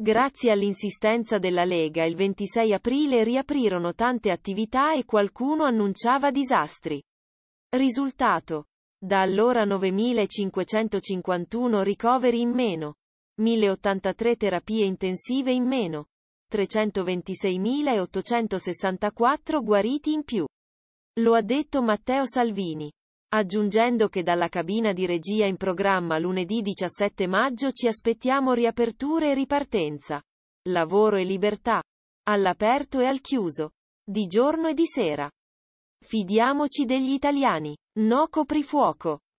Grazie all'insistenza della Lega il 26 aprile riaprirono tante attività e qualcuno annunciava disastri. Risultato. Da allora 9.551 ricoveri in meno. 1.083 terapie intensive in meno. 326.864 guariti in più. Lo ha detto Matteo Salvini. Aggiungendo che dalla cabina di regia in programma lunedì 17 maggio ci aspettiamo riaperture e ripartenza. Lavoro e libertà. All'aperto e al chiuso. Di giorno e di sera. Fidiamoci degli italiani. No coprifuoco.